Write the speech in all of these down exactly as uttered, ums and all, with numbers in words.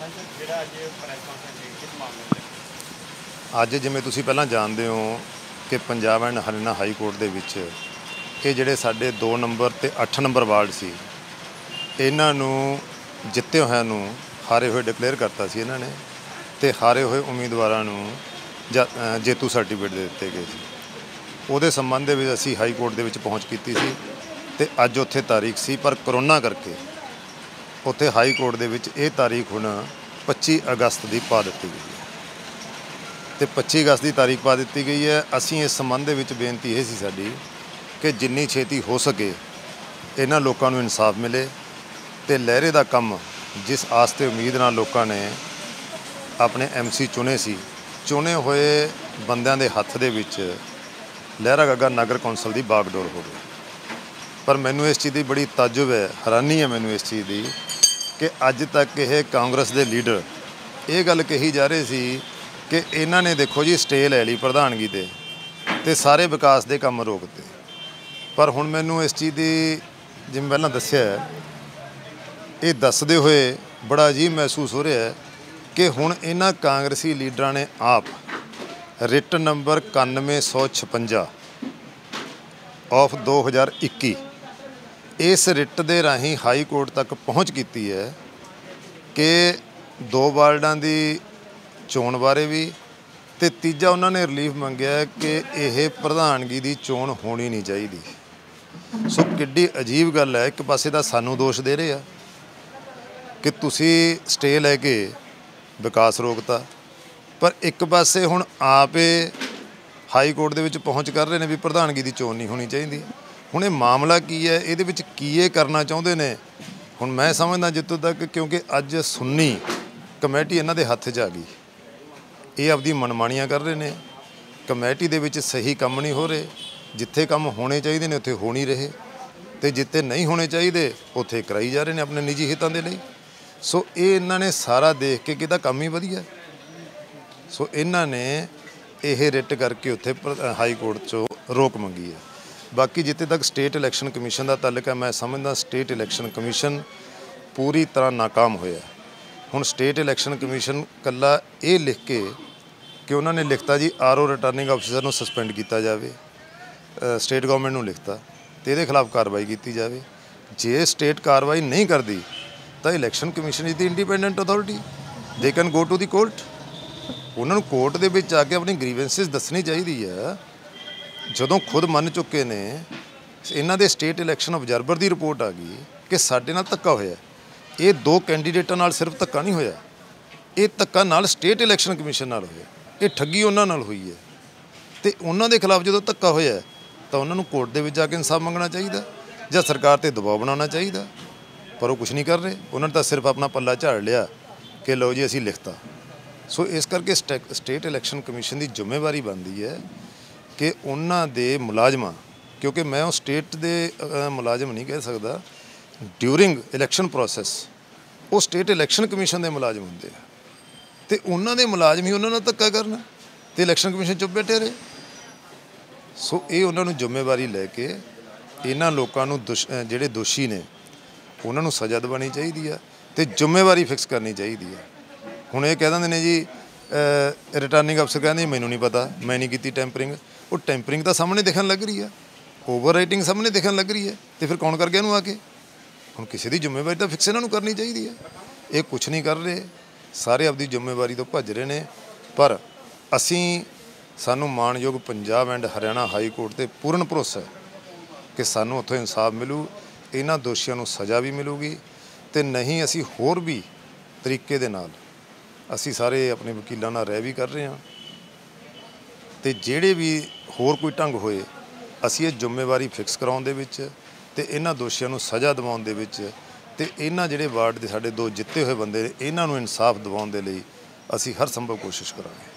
ਅੱਜ ਜਿਵੇਂ ਤੁਸੀਂ ਪਹਿਲਾਂ ਜਾਣਦੇ ਹੋ ਕਿ Punjab and Haryana high court ਦੇ ਵਿੱਚ ਇਹ ਜਿਹੜੇ ਸਾਡੇ ਦੋ ਨੰਬਰ ਤੇ ਅੱਠ ਨੰਬਰ ਵਾਰਡ ਸੀ ਇਹਨਾਂ ਨੂੰ ਜਿੱਤੇ ਹੋਇਆਂ ਨੂੰ ਹਾਰੇ ਹੋਏ ਡਿਕਲੇਅਰ ਕਰਤਾ ਸੀ ਇਹਨਾਂ ਨੇ ਤੇ ਹਾਰੇ ਹੋਏ ਉਮੀਦਵਾਰਾਂ ਨੂੰ ਜੇਤੂ ਸਰਟੀਫਿਕੇਟ ਦੇ ਦਿੱਤੇ ਗਏ ਸੀ। ਉਹਦੇ ਸੰਬੰਧ ਦੇ ਵਿੱਚ ਅਸੀਂ ਹਾਈ ਕੋਰਟ ਦੇ ਵਿੱਚ ਪਹੁੰਚ ਕੀਤੀ ਸੀ ਤੇ ਅੱਜ ਉੱਥੇ ਤਾਰੀਖ ਸੀ, ਪਰ ਕਰੋਨਾ ਕਰਕੇ ਉੱਥੇ ਹਾਈ ਕੋਰਟ ਦੇ ਵਿੱਚ ਇਹ ਤਾਰੀਖ ਹੁਣ ਪੱਚੀ ਅਗਸਤ ਦੀ ਪਾ ਦਿੱਤੀ ਗਈ ਹੈ ਤੇ ਪੱਚੀ ਅਗਸਤ ਦੀ ਤਾਰੀਖ ਪਾ ਦਿੱਤੀ ਗਈ ਹੈ। ਅਸੀਂ ਇਸ ਸੰਬੰਧ ਦੇ ਵਿੱਚ ਬੇਨਤੀ ਇਹ ਸੀ ਸਾਡੀ ਕਿ ਜਿੰਨੀ ਛੇਤੀ ਹੋ ਸਕੇ ਇਹਨਾਂ ਲੋਕਾਂ ਨੂੰ ਇਨਸਾਫ ਮਿਲੇ ਤੇ ਲਹਿਰੇ ਦਾ ਕੰਮ ਜਿਸ ਆਸ ਤੇ ਉਮੀਦ ਨਾਲ ਲੋਕਾਂ ਨੇ ਆਪਣੇ ਐਮ ਸੀ ਚੁਣੇ ਸੀ, ਚੁਣੇ ਹੋਏ ਬੰਦਿਆਂ ਦੇ ਹੱਥ ਦੇ ਵਿੱਚ ਲਹਿਰਾ ਗਾਗਾ ਨਗਰ ਕੌਂਸਲ ਦੀ ਬਾਗਡੋਰ ਹੋ ਗਈ। ਪਰ ਮੈਨੂੰ ਇਸ ਚੀਜ਼ ਦੀ ਬੜੀ ਤਾਜੁਬ ਹੈ, ਹੈਰਾਨੀ ਹੈ ਮੈਨੂੰ ਇਸ ਚੀਜ਼ ਦੀ ਕਿ ਅੱਜ ਤੱਕ ਇਹ ਕਾਂਗਰਸ ਦੇ ਲੀਡਰ ਇਹ ਗੱਲ ਕਹੀ ਜਾ ਰਹੇ ਸੀ ਕਿ ਇਹਨਾਂ ਨੇ ਦੇਖੋ ਜੀ ਸਟੇ ਲੈ ਲਈ ਪ੍ਰਧਾਨਗੀ 'ਤੇ ਅਤੇ ਸਾਰੇ ਵਿਕਾਸ ਦੇ ਕੰਮ ਰੋਕਤੇ। ਪਰ ਹੁਣ ਮੈਨੂੰ ਇਸ ਚੀਜ਼ ਦੀ ਜਿਵੇਂ ਪਹਿਲਾਂ ਦੱਸਿਆ ਇਹ ਦੱਸਦੇ ਹੋਏ ਬੜਾ ਅਜੀਬ ਮਹਿਸੂਸ ਹੋ ਰਿਹਾ ਹੈ ਕਿ ਹੁਣ ਇਹਨਾਂ ਕਾਂਗਰਸੀ ਲੀਡਰਾਂ ਨੇ ਆਪ ਰਿਟ ਨੰਬਰ ਇਕਾਨਵੇਂ ਸੌ ਛਪੰਜਾ ਆਫ ਦੋ ਹਜ਼ਾਰ ਇੱਕੀ ਇਸ ਰਿਟ ਦੇ ਰਾਹੀਂ ਹਾਈ ਕੋਰਟ ਤੱਕ ਪਹੁੰਚ ਕੀਤੀ ਹੈ ਕਿ ਦੋ ਵਾਰਡਾਂ ਦੀ ਚੋਣ ਬਾਰੇ ਵੀ ਤੇ ਤੀਜਾ ਉਹਨਾਂ ਨੇ ਰਿਲੀਫ ਮੰਗਿਆ ਕਿ ਇਹ ਪ੍ਰਧਾਨਗੀ ਦੀ ਚੋਣ ਹੋਣੀ ਨਹੀਂ ਚਾਹੀਦੀ। ਸੋ ਕਿੱਡੀ ਅਜੀਬ ਗੱਲ ਹੈ, ਇੱਕ ਪਾਸੇ ਤਾਂ ਸਾਨੂੰ ਦੋਸ਼ ਦੇ ਰਹੇ ਆ ਕਿ ਤੁਸੀਂ ਸਟੇ ਲੈ ਕੇ ਵਿਕਾਸ ਰੋਕਤਾ, ਪਰ ਇੱਕ ਪਾਸੇ ਹੁਣ ਆਪੇ ਹਾਈ ਕੋਰਟ ਦੇ ਵਿੱਚ ਪਹੁੰਚ ਕਰ ਰਹੇ ਨੇ ਵੀ ਪ੍ਰਧਾਨਗੀ ਦੀ ਚੋਣ ਨਹੀਂ ਹੋਣੀ ਚਾਹੀਦੀ। ਹੁਣ ਇਹ ਮਾਮਲਾ ਕੀ ਹੈ, ਇਹਦੇ ਵਿੱਚ ਕੀ ਇਹ ਕਰਨਾ ਚਾਹੁੰਦੇ ਨੇ? ਹੁਣ ਮੈਂ ਸਮਝਦਾ ਜਿੱਥੋਂ ਤੱਕ ਕਿਉਂਕਿ ਅੱਜ ਸੁੰਨੀ ਕਮੇਟੀ ਇਹਨਾਂ ਦੇ ਹੱਥ 'ਚ ਆ ਗਈ, ਇਹ ਆਪਦੀ ਮਨਮਾਨੀਆਂ ਕਰ ਰਹੇ ਨੇ, ਕਮੇਟੀ ਦੇ ਵਿੱਚ ਸਹੀ ਕੰਮ ਨਹੀਂ ਹੋ ਰਹੇ, ਜਿੱਥੇ ਕੰਮ ਹੋਣੇ ਚਾਹੀਦੇ ਨੇ ਉੱਥੇ ਹੋ ਨਹੀਂ ਰਹੇ ਅਤੇ ਜਿੱਥੇ ਨਹੀਂ ਹੋਣੇ ਚਾਹੀਦੇ ਉੱਥੇ ਕਰਾਈ ਜਾ ਰਹੇ ਨੇ ਆਪਣੇ ਨਿੱਜੀ ਹਿੱਤਾਂ ਦੇ ਲਈ। ਸੋ ਇਹ ਇਹਨਾਂ ਨੇ ਸਾਰਾ ਦੇਖ ਕੇ ਕਿਹਦਾ ਕੰਮ ਹੀ ਵਧੀਆ। ਸੋ ਇਹਨਾਂ ਨੇ ਇਹ ਰਿਟ ਕਰਕੇ ਉੱਥੇ ਹਾਈ ਕੋਰਟ 'ਚੋਂ ਰੋਕ ਮੰਗੀ ਹੈ। ਬਾਕੀ ਜਿੱਥੇ ਤੱਕ ਸਟੇਟ ਇਲੈਕਸ਼ਨ ਕਮਿਸ਼ਨ ਦਾ ਤਾਲੁਕ ਹੈ, ਮੈਂ ਸਮਝਦਾ ਸਟੇਟ ਇਲੈਕਸ਼ਨ ਕਮਿਸ਼ਨ ਪੂਰੀ ਤਰ੍ਹਾਂ ਨਾਕਾਮ ਹੋਇਆ। ਹੁਣ ਸਟੇਟ ਇਲੈਕਸ਼ਨ ਕਮਿਸ਼ਨ ਇਕੱਲਾ ਇਹ ਲਿਖ ਕੇ ਕਿ ਉਹਨਾਂ ਨੇ ਲਿਖਤਾ ਜੀ ਆਰ ਓ ਰਿਟਰਨਿੰਗ ਅਫਸਰ ਨੂੰ ਸਸਪੈਂਡ ਕੀਤਾ ਜਾਵੇ, ਸਟੇਟ ਗਵਰਨਮੈਂਟ ਨੂੰ ਲਿਖਤਾ ਅਤੇ ਇਹਦੇ ਖਿਲਾਫ ਕਾਰਵਾਈ ਕੀਤੀ ਜਾਵੇ। ਜੇ ਸਟੇਟ ਕਾਰਵਾਈ ਨਹੀਂ ਕਰਦੀ ਤਾਂ election commission is the independent authority, they can go to the court. ਉਹਨਾਂ ਨੂੰ ਕੋਰਟ ਦੇ ਵਿੱਚ ਆ ਕੇ ਆਪਣੀ ਗ੍ਰੀਵੈਂਸਿਸ ਦੱਸਣੀ ਚਾਹੀਦੀ ਹੈ। ਜਦੋਂ ਖੁਦ ਮੰਨ ਚੁੱਕੇ ਨੇ, ਇਹਨਾਂ ਦੇ ਸਟੇਟ ਇਲੈਕਸ਼ਨ ਅਬਜ਼ਰਵਰ ਦੀ ਰਿਪੋਰਟ ਆ ਗਈ ਕਿ ਸਾਡੇ ਨਾਲ ਧੱਕਾ ਹੋਇਆ। ਇਹ ਦੋ ਕੈਂਡੀਡੇਟਾਂ ਨਾਲ ਸਿਰਫ ਧੱਕਾ ਨਹੀਂ ਹੋਇਆ, ਇਹ ਧੱਕਾ ਨਾਲ ਸਟੇਟ ਇਲੈਕਸ਼ਨ ਕਮਿਸ਼ਨ ਨਾਲ ਹੋਇਆ, ਇਹ ਠੱਗੀ ਉਹਨਾਂ ਨਾਲ ਹੋਈ ਹੈ। ਅਤੇ ਉਹਨਾਂ ਦੇ ਖਿਲਾਫ ਜਦੋਂ ਧੱਕਾ ਹੋਇਆ ਤਾਂ ਉਹਨਾਂ ਨੂੰ ਕੋਰਟ ਦੇ ਵਿੱਚ ਜਾ ਕੇ ਇਨਸਾਫ ਮੰਗਣਾ ਚਾਹੀਦਾ ਜਾਂ ਸਰਕਾਰ 'ਤੇ ਦਬਾਅ ਬਣਾਉਣਾ ਚਾਹੀਦਾ, ਪਰ ਉਹ ਕੁਛ ਨਹੀਂ ਕਰ ਰਹੇ। ਉਹਨਾਂ ਨੇ ਤਾਂ ਸਿਰਫ ਆਪਣਾ ਪੱਲਾ ਝਾੜ ਲਿਆ ਕਿ ਲਓ ਜੀ ਅਸੀਂ ਲਿਖਤਾ। ਸੋ ਇਸ ਕਰਕੇ ਸਟੈ ਸਟੇਟ ਇਲੈਕਸ਼ਨ ਕਮਿਸ਼ਨ ਦੀ ਜ਼ਿੰਮੇਵਾਰੀ ਬਣਦੀ ਹੈ ਕਿ ਉਹਨਾਂ ਦੇ ਮੁਲਾਜ਼ਮਾਂ, ਕਿਉਂਕਿ ਮੈਂ ਉਹ ਸਟੇਟ ਦੇ ਮੁਲਾਜ਼ਮ ਨਹੀਂ ਕਹਿ ਸਕਦਾ, ਡਿਊਰਿੰਗ ਇਲੈਕਸ਼ਨ ਪ੍ਰੋਸੈਸ ਉਹ ਸਟੇਟ ਇਲੈਕਸ਼ਨ ਕਮਿਸ਼ਨ ਦੇ ਮੁਲਾਜ਼ਮ ਹੁੰਦੇ ਆ ਅਤੇ ਉਹਨਾਂ ਦੇ ਮੁਲਾਜ਼ਮ ਹੀ ਉਹਨਾਂ ਨਾਲ ਧੱਕਾ ਕਰਨ ਅਤੇ ਇਲੈਕਸ਼ਨ ਕਮਿਸ਼ਨ ਚੁੱਪ ਬੈਠੇ ਰਹੇ। ਸੋ ਇਹ ਉਹਨਾਂ ਨੂੰ ਜ਼ਿੰਮੇਵਾਰੀ ਲੈ ਕੇ ਇਹਨਾਂ ਲੋਕਾਂ ਨੂੰ ਦੁਸ਼ ਜਿਹੜੇ ਦੋਸ਼ੀ ਨੇ ਉਹਨਾਂ ਨੂੰ ਸਜ਼ਾ ਦਿਵਾਉਣੀ ਚਾਹੀਦੀ ਆ ਅਤੇ ਜ਼ਿੰਮੇਵਾਰੀ ਫਿਕਸ ਕਰਨੀ ਚਾਹੀਦੀ ਹੈ। ਹੁਣ ਇਹ ਕਹਿ ਦਿੰਦੇ ਨੇ ਜੀ ਰਿਟਰਨਿੰਗ ਅਫਸਰ ਕਹਿੰਦੇ ਮੈਨੂੰ ਨਹੀਂ ਪਤਾ, ਮੈਂ ਨਹੀਂ ਕੀਤੀ ਟੈਂਪਰਿੰਗ। ਉਹ ਟੈਂਪਰਿੰਗ ਤਾਂ ਸਾਹਮਣੇ ਦਿਖਣ ਲੱਗ ਰਹੀ ਆ, ਓਵਰ ਰਾਈਟਿੰਗ ਸਾਹਮਣੇ ਦਿਖਣ ਲੱਗ ਰਹੀ ਹੈ, ਅਤੇ ਫਿਰ ਕੌਣ ਕਰ ਗਿਆ ਇਹਨੂੰ ਆ ਕੇ? ਹੁਣ ਕਿਸੇ ਦੀ ਜ਼ਿੰਮੇਵਾਰੀ ਤਾਂ ਫਿਕਸ ਇਹਨਾਂ ਨੂੰ ਕਰਨੀ ਚਾਹੀਦੀ ਹੈ। ਇਹ ਕੁਛ ਨਹੀਂ ਕਰ ਰਹੇ, ਸਾਰੇ ਆਪਦੀ ਜ਼ਿੰਮੇਵਾਰੀ ਤੋਂ ਭੱਜ ਰਹੇ ਨੇ। ਪਰ ਅਸੀਂ ਸਾਨੂੰ ਮਾਣਯੋਗ Punjab and Haryana high court 'ਤੇ ਪੂਰਨ ਭਰੋਸਾ ਹੈ ਕਿ ਸਾਨੂੰ ਉੱਥੋਂ ਇਨਸਾਫ ਮਿਲੂ, ਇਹਨਾਂ ਦੋਸ਼ੀਆਂ ਨੂੰ ਸਜ਼ਾ ਵੀ ਮਿਲੂਗੀ ਅਤੇ ਨਹੀਂ ਅਸੀਂ ਹੋਰ ਵੀ ਤਰੀਕੇ ਦੇ ਨਾਲ ਅਸੀਂ ਸਾਰੇ ਆਪਣੇ ਵਕੀਲਾਂ ਨਾਲ ਰਹਿ ਵੀ ਕਰ ਰਹੇ ਹਾਂ ਅਤੇ ਜਿਹੜੇ ਵੀ ਹੋਰ ਕੋਈ ਢੰਗ ਹੋਏ ਅਸੀਂ ਇਹ ਜ਼ਿੰਮੇਵਾਰੀ ਫਿਕਸ ਕਰਾਉਣ ਦੇ ਵਿੱਚ ਅਤੇ ਇਹਨਾਂ ਦੋਸ਼ੀਆਂ ਨੂੰ ਸਜ਼ਾ ਦਿਵਾਉਣ ਦੇ ਵਿੱਚ ਅਤੇ ਇਹਨਾਂ ਜਿਹੜੇ ਵਾਰਡ ਦੇ ਸਾਡੇ ਦੋ ਜਿੱਤੇ ਹੋਏ ਬੰਦੇ ਨੇ ਇਹਨਾਂ ਨੂੰ ਇਨਸਾਫ ਦਿਵਾਉਣ ਦੇ ਲਈ ਅਸੀਂ ਹਰ ਸੰਭਵ ਕੋਸ਼ਿਸ਼ ਕਰਾਂਗੇ।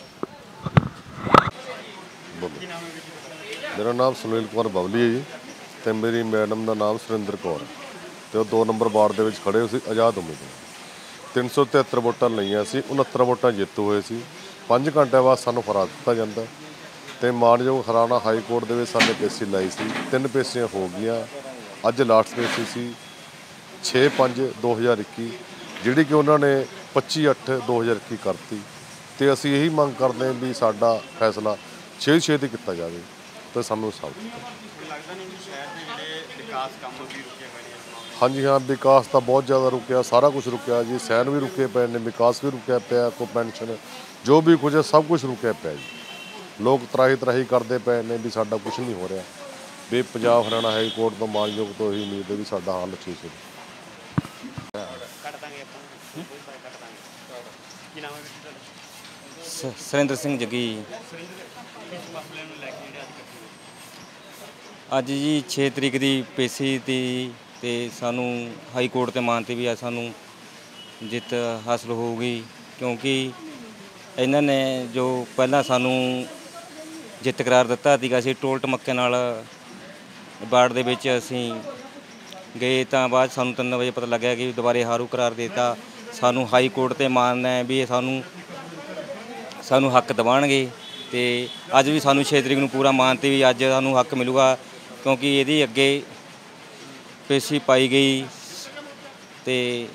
ਮੇਰਾ ਨਾਮ ਸੁਨੀਲ ਕੁਮਾਰ ਬਬਲੀ ਹੈ ਜੀ ਅਤੇ ਮੇਰੀ ਮੈਡਮ ਦਾ ਨਾਮ ਸੁਰਿੰਦਰ ਕੌਰ, ਅਤੇ ਉਹ ਦੋ ਨੰਬਰ ਵਾਰਡ ਦੇ ਵਿੱਚ ਖੜ੍ਹੇ ਹੋਏ ਸੀ ਆਜ਼ਾਦ ਉਮੀਦਵਾਰ। ਤਿੰਨ ਸੌ ਤਿਹੱਤਰ ਵੋਟਾਂ ਲਈਆਂ ਸੀ, ਉਣਹੱਤਰ ਵੋਟਾਂ ਜੇਤੂ ਹੋਏ ਸੀ। ਪੰਜ ਘੰਟਿਆਂ ਬਾਅਦ ਸਾਨੂੰ ਹਰਾ ਦਿੱਤਾ ਜਾਂਦਾ ਅਤੇ ਮਾਣਯੋਗ ਹਰਿਆਣਾ ਹਾਈ ਕੋਰਟ ਦੇ ਵਿੱਚ ਸਾਡੇ ਪੇਸ਼ੀ ਲਾਈ ਸੀ, ਤਿੰਨ ਪੇਸ਼ੀਆਂ ਹੋ ਗਈਆਂ। ਅੱਜ ਲਾਸਟ ਪੇਸ਼ੀ ਸੀ ਛੇ ਪੰਜ ਦੋ ਹਜ਼ਾਰ ਇੱਕੀ, ਜਿਹੜੀ ਕਿ ਉਹਨਾਂ ਨੇ ਪੱਚੀ ਅੱਠ ਦੋ ਹਜ਼ਾਰ ਇੱਕੀ ਕਰਤੀ ਤੇ ਅਸੀਂ ਇਹੀ ਮੰਗ ਕਰਦੇ ਹਾਂ ਵੀ ਸਾਡਾ ਫੈਸਲਾ ਛੇ ਛੇ 'ਤੇ ਕੀਤਾ ਜਾਵੇ ਤੇ ਸਾਨੂੰ ਸਾਥ ਲੱਗਦਾ ਨਹੀਂ ਕਿ ਸ਼ਹਿਰ ਦੇ ਜਿਹੜੇ ਵਿਕਾਸ ਕੰਮ ਵੀ ਰੁਕੇ ਹੋਏ ਨੇ ਇਸ ਮਾਮਲੇ ਹਾਂਜੀ ਹਾਂ, ਵਿਕਾਸ ਤਾਂ ਬਹੁਤ ਜ਼ਿਆਦਾ ਰੁਕਿਆ, ਸਾਰਾ ਕੁਝ ਰੁਕਿਆ ਜੀ। ਸੈਨ ਵੀ ਰੁਕੇ ਪਏ ਨੇ, ਵਿਕਾਸ ਵੀ ਰੁਕਿਆ ਪਿਆ, ਕੋਈ ਪੈਨਸ਼ਨ ਜੋ ਵੀ ਕੁਝ ਹੈ ਸਭ ਕੁਝ ਰੁਕਿਆ ਪਿਆ ਜੀ। ਲੋਕ ਤਰਾਹੀ ਤਰਾਹੀ ਕਰਦੇ ਪਏ ਨੇ ਵੀ ਸਾਡਾ ਕੁਝ ਨਹੀਂ ਹੋ ਰਿਹਾ। ਵੀ ਪੰਜਾਬ ਹਰਿਆਣਾ ਹਾਈ ਕੋਰਟ ਤੋਂ ਮਾਨਯੋਗ ਤੋਂ ਇਹੀ ਉਮੀਦ ਹੈ ਵੀ ਸਾਡਾ ਹੱਲ ਛੇ ਛੇ ਕੱਟ ਦਾਂਗੇ ਆਪਾਂ ਕੋਈ ਫਰਕ ਕੱਟ ਦਾਂਗੇ। ਕੀ ਨਾਮ ਹੈ ਵੀਰ ਜੀ ਤੁਹਾਡਾ? ਸ- ਸੁਰਿੰਦਰ ਸਿੰਘ ਜੱਗੀ। ਇਸ ਮਸਲੇ ਨੂੰ ਲੈ ਕੇ ਜਿਹੜੇ ਅੱਜ ਇਕੱਠੇ ਹੋਏ? ਅੱਜ ਜੀ ਛੇ ਤਰੀਕ ਦੀ ਪੇਸ਼ੀ ਤੀ ਤੇ ਸਾਨੂੰ ਹਾਈ ਕੋਰਟ ਤੇ ਮਾਨ ਤੇ ਵੀ ਆ ਸਾਨੂੰ ਜਿੱਤ ਹਾਸਲ ਹੋਊਗੀ, ਕਿਉਂਕਿ ਇਹਨਾਂ ਨੇ ਜੋ ਪਹਿਲਾਂ ਸਾਨੂੰ ਜਿੱਤ ਕਰਾਰ ਦਿੱਤਾ ਸੀਗਾ, ਅਸੀਂ ਟੋਲ ਟਮੱਕੇ ਨਾਲ ਬਾੜ ਦੇ ਵਿੱਚ ਅਸੀਂ ਗਏ ਤਾਂ ਬਾਅਦ ਸਾਨੂੰ ਤਿੰਨ ਵਜੇ ਪਤਾ ਲੱਗਿਆ ਕਿ ਦੁਬਾਰੇ ਹਾਰੂ ਕਰਾਰ ਦੇ ਦਿੱਤਾ। ਸਾਨੂੰ ਹਾਈ ਕੋਰਟ ਤੇ ਮਾਨ ਹੈ ਵੀ ਇਹ ਸਾਨੂੰ ਸਾਨੂੰ ਹੱਕ ਦਿਵਾਉਣਗੇ ਤੇ ਅੱਜ ਵੀ ਸਾਨੂੰ ਛੇ ਤਰੀਕ ਨੂੰ ਪੂਰਾ ਮਾਨ ਤੇ ਵੀ ਅੱਜ ਸਾਨੂੰ ਹੱਕ ਮਿਲੂਗਾ, ਕਿਉਂਕਿ ਇਹਦੀ ਅੱਗੇ ਪੇਸ਼ੀ ਪਾਈ ਗਈ ਤੇ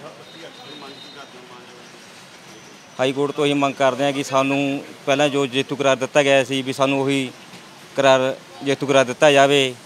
ਹਾਈ ਕੋਰਟ ਤੋਂ ਇਹ ਮੰਗ ਕਰਦੇ ਹਾਂ ਕਿ ਸਾਨੂੰ ਪਹਿਲਾਂ ਜੋ ਜੇਤੂ ਕਰਾਰ ਦਿੱਤਾ ਗਿਆ ਸੀ ਵੀ ਸਾਨੂੰ ਉਹੀ ਕਰਾਰ ਜੇਤੂ ਕਰਾਰ ਦਿੱਤਾ ਜਾਵੇ